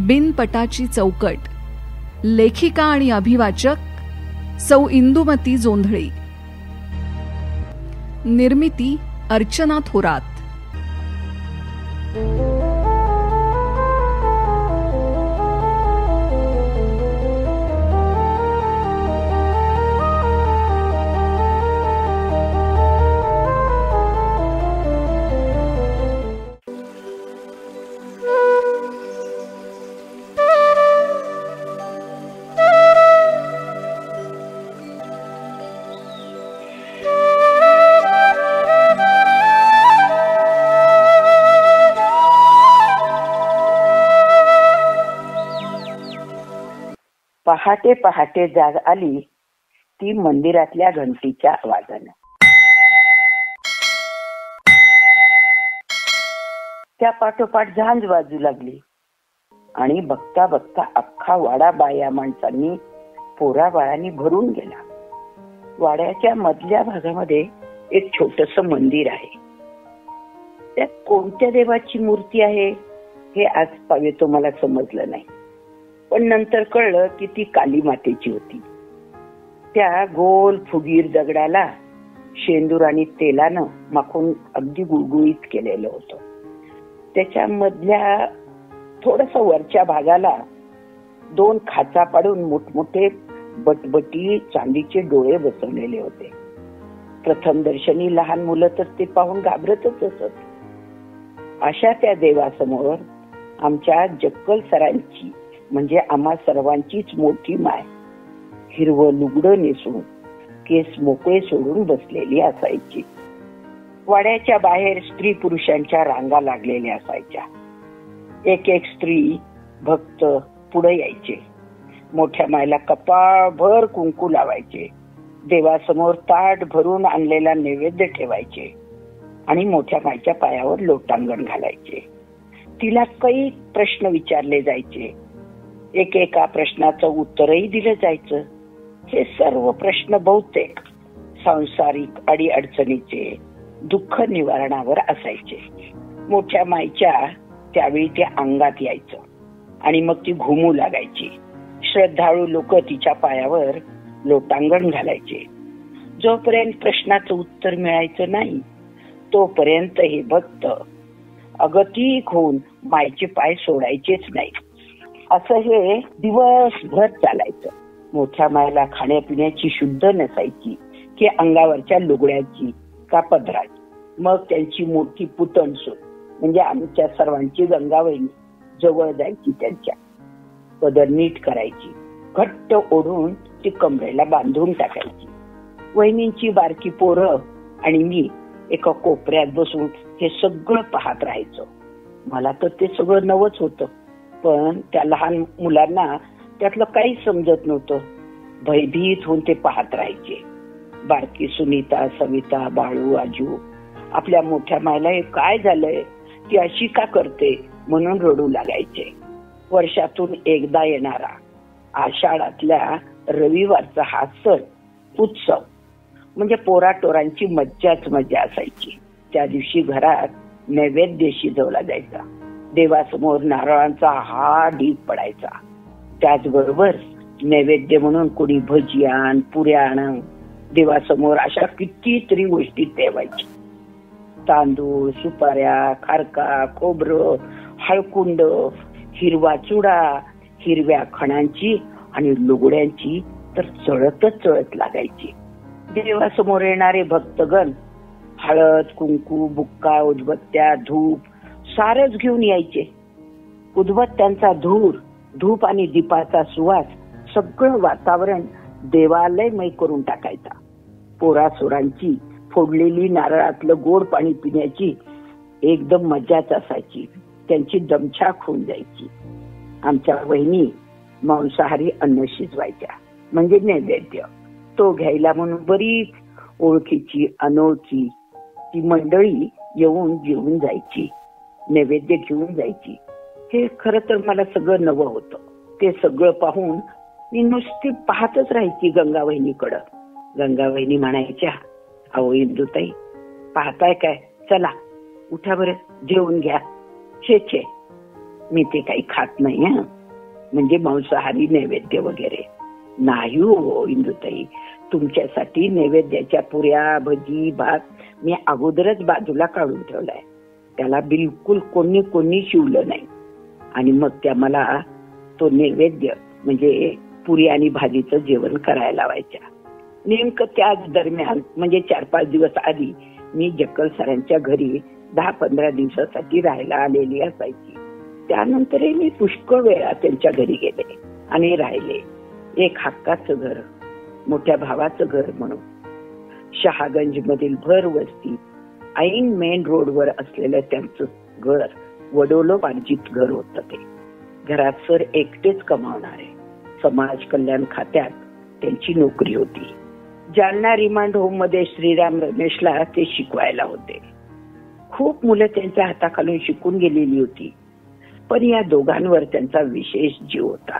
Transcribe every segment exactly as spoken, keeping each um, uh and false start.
बिनपटाची चौकट, लेखिका आणि अभिवाचक सौ इंदुमती जोंधळी, निर्मिती अर्चना थोरात. पहाटे पहाटे जाग आली ती मंदिरातल्या घंटीच्या आवाजानं. त्या पाठोपाठ झांज वाजू लागली आणि बघता बघता अख्खा वाडा बाया माणसांनी पोरा बाळांनी भरून गेला. वाड्याच्या मधल्या भागामध्ये एक छोटस मंदिर आहे. त्यात कोणत्या देवाची मूर्ती आहे हे आज पावे तो मला समजलं नाही, पण नंतर कळलं की ती काली मातेची होती. त्या गोल फुगीर दगडाला शेंदूर आणि तेलानं माखून अगदी गुळगुळीत केलेलं होतं. त्याच्या मधल्या थोडस वरच्या भागाला दोन खाचा पाडून मोठमोठे बटबटी चांदीचे डोळे बसवलेले होते. प्रथम दर्शनी लहान मुलं तर ते पाहून घाबरतच असत. अशा त्या देवासमोर आमच्या जक्कल सरांची म्हणजे आम्हा सर्वांचीच मोठी माय हिरवं लुगडं नेसून केस मोकळे सोडून बसलेली असायची. वाड्याच्या बाहेर स्त्री पुरुषांच्या रांगा लागलेल्या असायच्या. एक एक स्त्री भक्त पुढे यायचे. मोठ्या मायला कपाळभर कुंकू लावायचे. देवासमोर ताट भरून आणलेला नैवेद्य ठेवायचे आणि मोठ्या मायच्या पायावर लोटांगण घालायचे. तिला काही प्रश्न विचारले जायचे. एकेका प्रश्नाचं उत्तरही दिलं जायचं. हे सर्व प्रश्न बहुतेक सांसारिक अडी अडचणीचे दुःख निवारणावर असायचे. मोठ्या माईच्या त्यावेळी ते अंगात यायचं आणि मग ती घुमू लागायची. श्रद्धाळू लोक तिच्या पायावर लोटांगण घालायचे. जोपर्यंत प्रश्नाचं उत्तर मिळायचं नाही तोपर्यंत हे भक्त अगतिक होऊन मायचे पाय सोडायचेच नाही. असं हे दिवसभर चालायचं. मोठ्या मायला खाण्यापिण्याची शुद्ध नसायची की अंगावरच्या लुगड्याची का पदराची. मग त्यांची मोठी पुतणसून म्हणजे आमच्या सर्वांची गंगावहिनी जवळ जायची. त्यांच्या पदर नीट करायची. घट्ट ओढून ती कमरेला बांधून टाकायची. वहिनींची बारकी पोरं आणि मी एका कोपऱ्यात बसून हे सगळं पाहत राहायचो. मला तर ते सगळं नवच होतं, पण त्या लहान मुलांना त्यातलं काही समजत नव्हतं. भयभीत होऊन ते पाहत राहायचे. बारकी सुनीता, सविता, बाळू, आजू आपल्या मोठ्या मायला हे काय झालंय, ती अशी का करते म्हणून रडू लागायचे. वर्षातून एकदा येणारा आषाढातल्या रविवारचा हा सण उत्सव म्हणजे पोराटोरांची मज्जाच मज्जा असायची. त्या दिवशी घरात नैवेद्य शिजवला जायचा. देवासमोर नारळांचा हा ढीग पडायचा. त्याचबरोबर नैवेद्य म्हणून कोणी भजिया पुऱ्या आण देवासमोर अशा कितीतरी गोष्टी ठेवायची. तांदूळ, सुपाऱ्या, खारका, खोबरं, हळकुंड, हिरवा चुडा, हिरव्या खणांची आणि लुगड्यांची तर चळतच चळत लागायची. देवासमोर येणारे भक्तगण हळद, कुंकू, बुक्का, उदबत्त्या, धूप सारच घेऊन यायचे. उदबत्त्यांचा धूर, धूप आणि दीपाचा सुवास सगळं वातावरण देवालयमय करून टाकायचा. पोरासोरांची फोडलेली नारळातलं गोड पाणी पिण्याची एकदम मजाच असायची. त्यांची दमछाक होऊन जायची. आमच्या वहिनी मांसाहारी अन्न शिजवायच्या म्हणजे नैवेद्य. तो घ्यायला म्हणून बरीच ओळखीची अनोळखी ती मंडळी येऊन जेवून जायची, नैवेद्य घेऊन जायची. हे खरं तर मला सगळं नवं होतं. ते सगळं पाहून मी नुसती पाहतच राहायची गंगावहिनीकडं. गंगावहिनी म्हणायच्या, अहो इंदुताई पाहताय काय, चला उठा बरं जेवून घ्या. छे छे मी ते काही खात नाही हं, म्हणजे मांसाहारी नैवेद्य वगैरे नाही हो इंदुताई. तुमच्यासाठी नैवेद्याच्या पुऱ्या, भजी, भात मी अगोदरच बाजूला काढून ठेवलाय. त्याला बिलकुल कोणी कोणी शिवलं नाही. आणि मग त्या मला तो नैवेद्य म्हणजे पुरी आणि भाजीचं जेवण करायला लावायच्या. नेमकं त्याच दरम्यान म्हणजे चार पाच दिवस आधी मी जक्कल सरांच्या घरी दहा पंधरा दिवसासाठी राहायला आलेली असायची. त्यानंतरही मी पुष्कळ वेळा त्यांच्या घरी गेले आणि राहिले. एक हक्काचं घर, मोठ्या भावाचं घर म्हणून शहागंज मधील भर वस्ती ऐन मेन रोडवर असलेलं त्यांचं घर वडोलोपार्जित घर होतं. ते घरात सर एकटेच कमावणारे. समाज कल्याण खात्यात त्यांची नोकरी होती. जालना रिमांड होम मध्ये श्रीराम रमेशला ते शिकवायला होते. खूप मुलं त्यांच्या हाताखालून शिकून गेलेली होती, पण या दोघांवर त्यांचा विशेष जीव होता.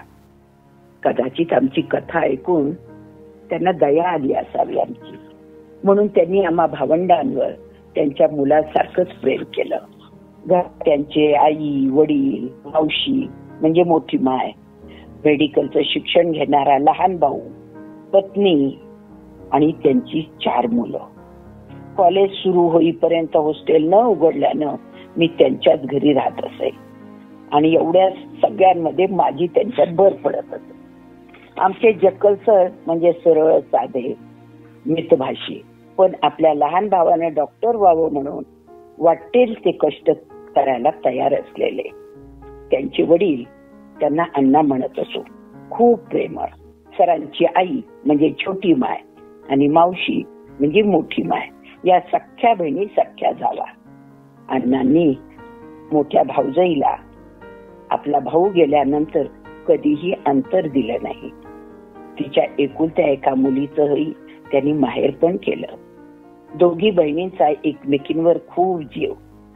कदाचित आमची कथा ऐकून त्यांना दया आली असावी आमची, म्हणून त्यांनी आम्हा भावंडांवर त्यांच्या मुलासारखंच प्रेम केलं. त्यांचे आई, वडील, मावशी म्हणजे मोठी माय, मेडिकलचं शिक्षण घेणारा लहान भाऊ, पत्नी आणि त्यांची चार मुलं. कॉलेज सुरू होईपर्यंत हॉस्टेल न उघडल्यानं मी त्यांच्याच घरी राहत असे आणि एवढ्या सगळ्यांमध्ये माझी त्यांच्यात भर पडत असे. आमचे जक्कल सर म्हणजे सरळ साधे मितभाषी, पण आपल्या लहान भावाने डॉक्टर व्हावं म्हणून वाटेल ते कष्ट करायला तयार असलेले. त्यांचे वडील त्यांना अण्णा म्हणत असो, खूप प्रेमळ. सरांची आई म्हणजे छोटी माय आणि मावशी म्हणजे मोठी माय, या सख्या बहिणी सख्या जावा. अण्णांनी मोठ्या भाऊजाईला आपला भाऊ गेल्यानंतर कधीही अंतर दिलं नाही. तिच्या एकुलत्या एका मुलीचंही त्यांनी माहेरपण केलं. दोघी बहिणींचा एकमेकींवर खूप जीव,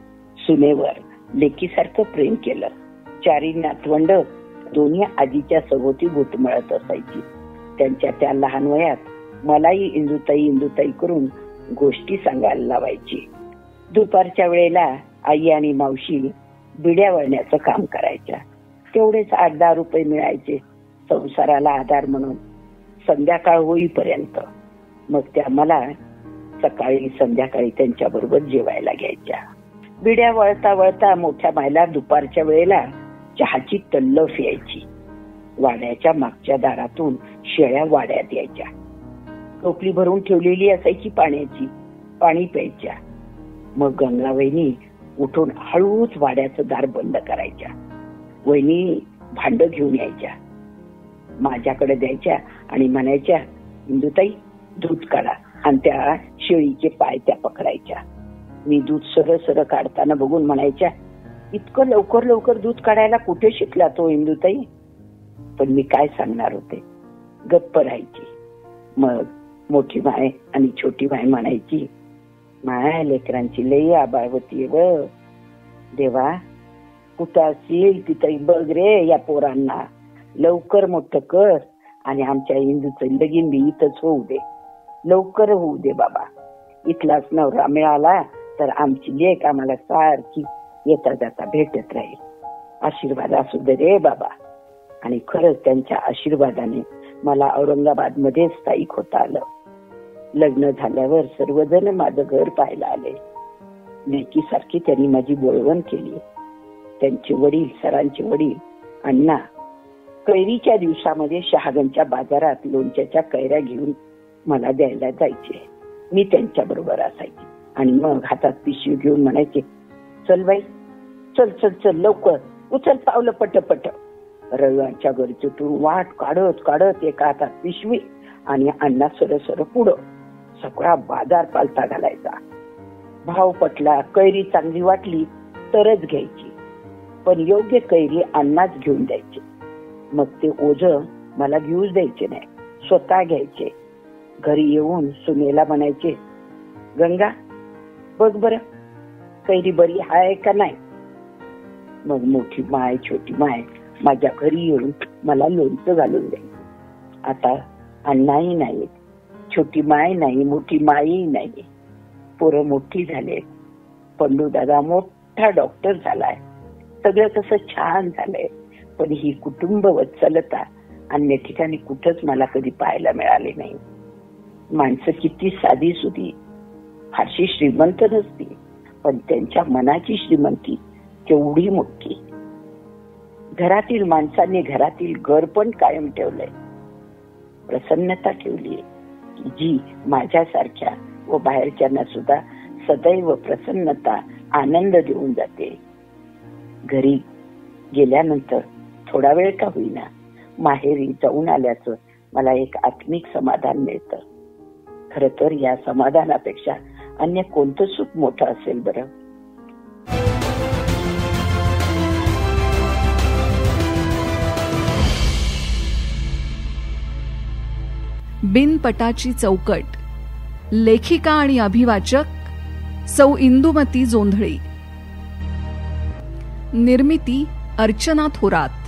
सुनेवर लेकीसारखं प्रेम केलं. चारी नातवंड दोन्ही आजीच्या सभोवती घुटमळत असायची. त्यांच्या त्या लहान वयात मलाही इंदुताई इंदुताई करून गोष्टी सांगायला लावायची. दुपारच्या वेळेला आई आणि मावशी बिड्या वळण्याचं काम करायच्या. तेवढेच आठ दहा रुपये मिळायचे संसाराला आधार म्हणून संध्याकाळ होईपर्यंत. मग त्या मला सकाळी संध्याकाळी त्यांच्या बरोबर जेवायला घ्यायच्या. बिड्या वळता वळता मोठ्या मायला दुपारच्या वेळेला चहाची तल्लफ यायची. वाड्याच्या मागच्या दारातून शेळ्या वाड्यात यायच्या. टोपली भरून ठेवलेली असायची पाण्याची, पाणी प्यायच्या. मग गंगा वहिनी उठून हळूच वाड्याचं दार बंद करायच्या. वहिनी भांड घेऊन यायच्या, माझ्याकडे द्यायच्या आणि म्हणायच्या, इंदुताई दूध काढा, आणि त्या शेळीचे पाय त्या पकडायच्या. मी दूध सरळ सरळ काढताना बघून म्हणायच्या, इतकं लवकर लवकर दूध काढायला कुठे शिकला तो इंदुताई? पण मी काय सांगणार होते, गप्प राहायची. मग मोठी माय आणि छोटी माय म्हणायची, माय लेकरांची लई आबाळवती व देवा, कुठं असेल तिथं बघ रे या पोरांना, लवकर मोठं कर आणि आमच्या इंदूचं लगीन बी इथंच होऊ दे, लवकर होऊ दे बाबा. इथलाच नवरा मिळाला तर आमची लेक आम्हाला सारखी येता जाता भेटत राहील. आशीर्वाद असू दे रे बाबा. आणि खरंच त्यांच्या आशीर्वादाने मला औरंगाबाद मध्ये स्थायिक होता आलं. लग्न झाल्यावर सर्वजण माझं घर पाहायला आले. लेकीसारखी त्यांनी माझी बोळवण केली. त्यांचे वडील, सरांचे वडील अण्णा कैरीच्या दिवसामध्ये शहागंजच्या बाजारात लोणच्याच्या कैऱ्या घेऊन मला द्यायला जायचे. मी त्यांच्या बरोबर असायचे आणि मग हातात पिशवी घेऊन म्हणायचे, चल बाई चल चल चल लवकर उचल पावलं पटपट. रविवारच्या घरचीतून वाट काढत काढत एका हातात पिशवी आणि अण्णा सर सर पुढं. सगळा बाजार पालता घालायचा. भाव पटला, कैरी चांगली वाटली तरच घ्यायची, पण योग्य कैरी अण्णाच घेऊन द्यायचे. मग ते ओझ मला घेऊच द्यायचे नाही, स्वतः घ्यायचे. घरी येऊन सुनेला म्हणायचे, गंगा बघ बर कैरी बरी आहे का नाही. मग मोठी माय छोटी माय माझ्या घरी येऊन मला लोणचं घालून द्यायचे. आता अण्णाही नाही, छोटी माय नाही, मोठी माई नाही. पोरं मोठी झाले. पंडू दादा मोठा डॉक्टर झालाय. सगळं कसं छान झालंय, पण ही कुटुंब वत्सलता अन्य ठिकाणी कुठंच मला कधी पाहायला मिळाली नाही. माणसं किती साधी सुधी, फारशी श्रीमंत नसती, पण त्यांच्या मनाची श्रीमंती केवढी मोठी. घरातील माणसांनी घरातील घर पण कायम ठेवलंय, प्रसन्नता ठेवलीय जी माझ्यासारख्या व बाहेरच्यांना सुद्धा सदैव प्रसन्नता, आनंद देऊन जाते. घरी गेल्यानंतर थोडा वेळ का होईना माहेरी जाऊन आल्याचं मला एक आत्मिक समाधान मिळतं. खर तर या समाधानापेक्षा अन्य कोणतं सुख मोठं असेल बरं. बिनपटाची चौकट. लेखिका आणि अभिवाचक सौ इंदुमती जोंधळी. निर्मिती अर्चना थोरात.